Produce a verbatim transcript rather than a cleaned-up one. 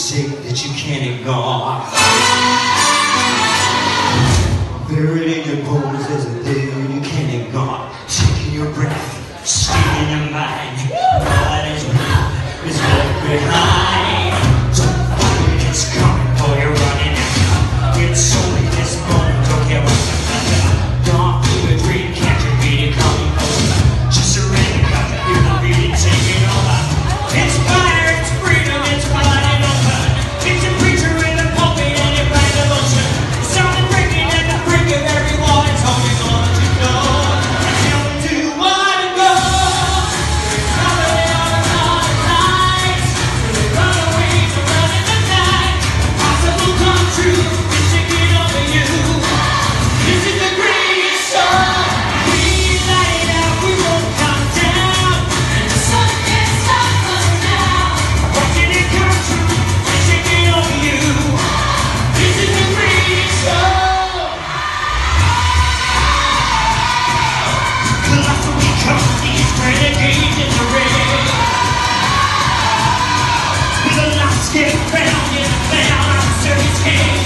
sick that you can't ignore. Buried in your bones, there's a dude you can't ignore. Sick in your breath, sting in your mind. Blood is blood, is left behind. Don't fight it, it's coming for you, running it. It's only this moment, don't care what the fuck. Don't do a dream, can't you beat it, coming over. Just surrender, got to feel the beat, take it over. It's fire, it's freedom, it's blood and open. It's a preacher in the pulpit and it finds emotion. It's something breaking at the brink of every wall. It's holding on to go. Tell me to wanna go. It's probably all the nights. We run away to run in the night. Possible come true. It's taking over you. This is the greatest show. We light it up, we won't come down. And the sun can't stop us now. Watching it come true. It's taking over you. This is the greatest show. Colossal we come, these renegades in the ring. With a lost get found in the clown, I'm a circus king.